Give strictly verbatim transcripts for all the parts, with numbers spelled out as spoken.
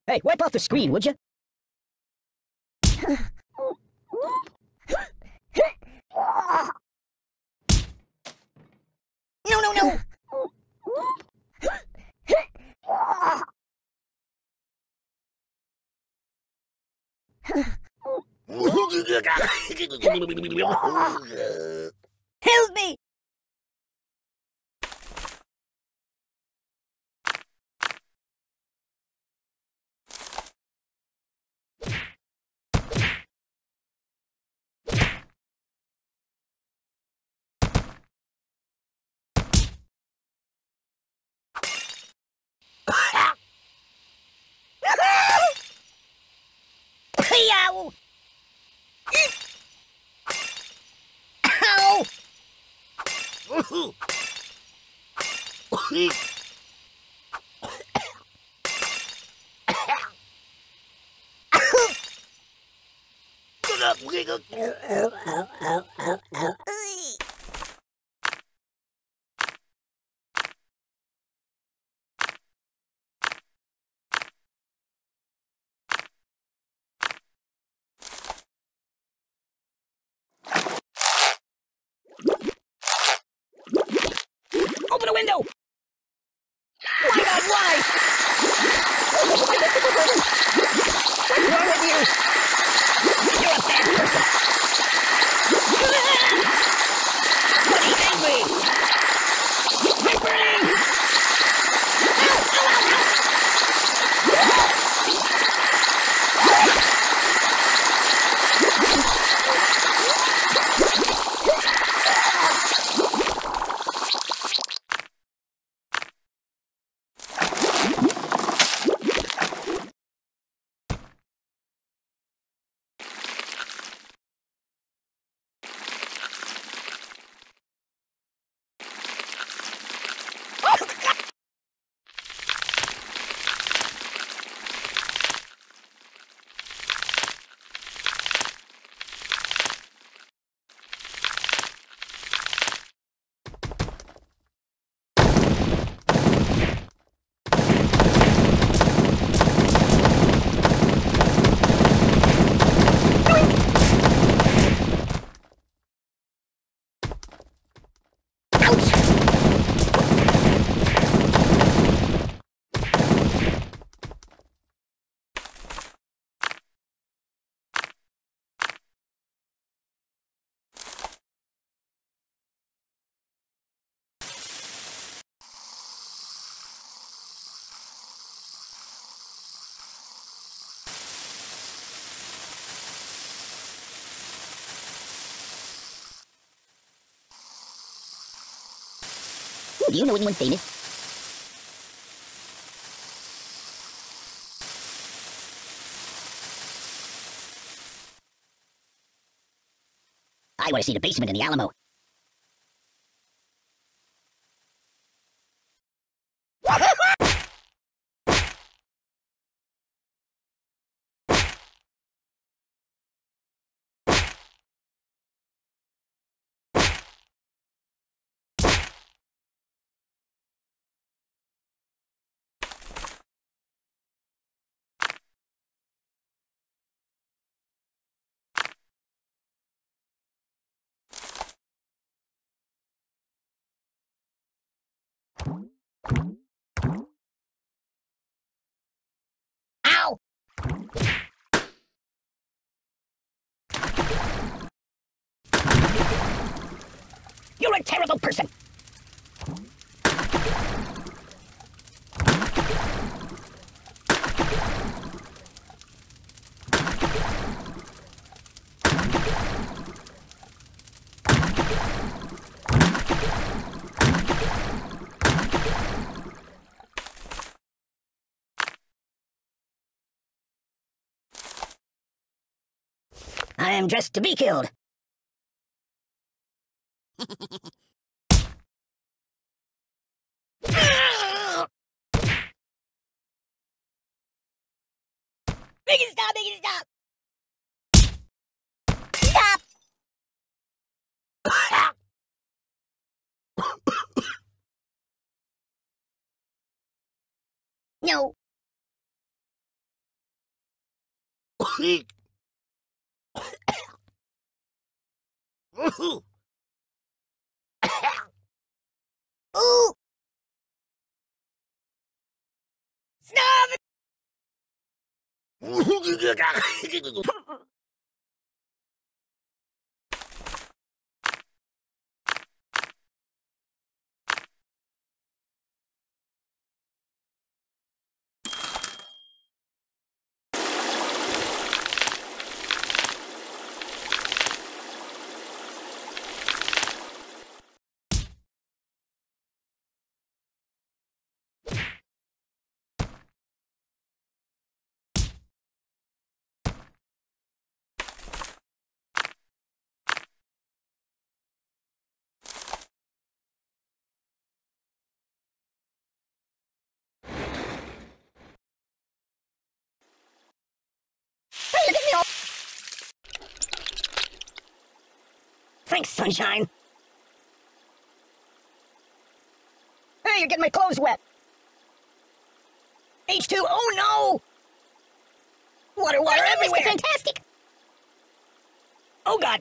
Hey, wipe off the screen, would you? No, no, no! Help me! Ow! Ow! Open a window! Why not? Why? What's wrong with you? You're a bad person. Buddy, angry! I'm burning! Ow! Ow! Ow! Ow! Do you know anyone famous? I want to see the basement in the Alamo. Ow! You're a terrible person! I am dressed to be killed. Make it stop! Make it stop! Stop! No. Ooh. Ooh. Stop! Hey, you get me all... Thanks, sunshine. Hey, you're getting my clothes wet. H two, oh no! Water, water oh, everywhere! Mister Fantastic! Oh god!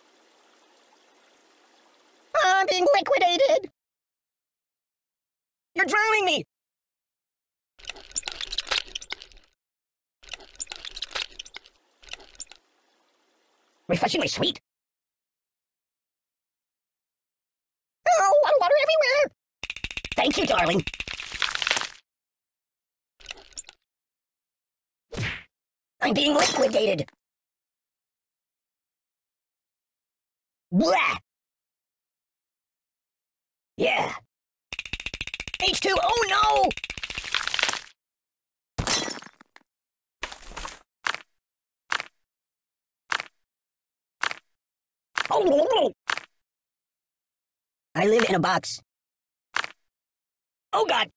I'm being liquidated! You're drowning me! Refreshingly sweet. Oh, water, water everywhere! Thank you, darling. I'm being liquidated. Blah! Yeah. H two, oh no! Oh, I live in a box. Oh god!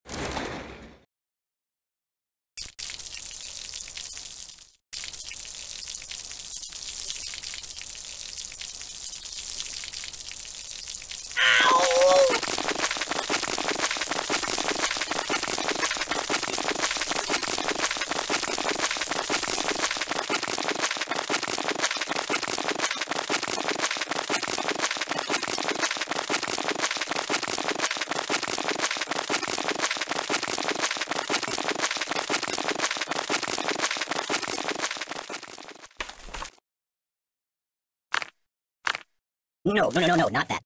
No, no, no, no, no, not that.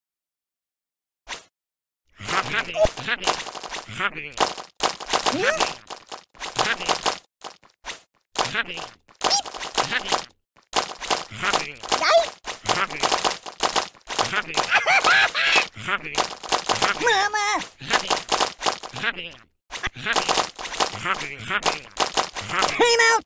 Mama! Time out!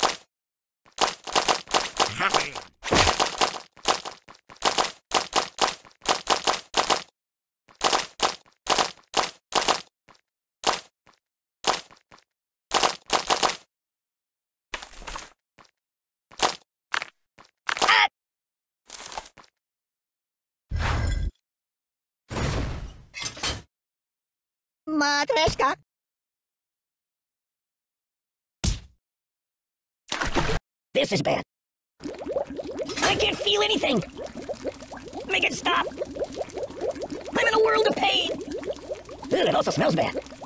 Matryoshka. This is bad. I can't feel anything. Make it stop. I'm in a world of pain. Ugh, it also smells bad.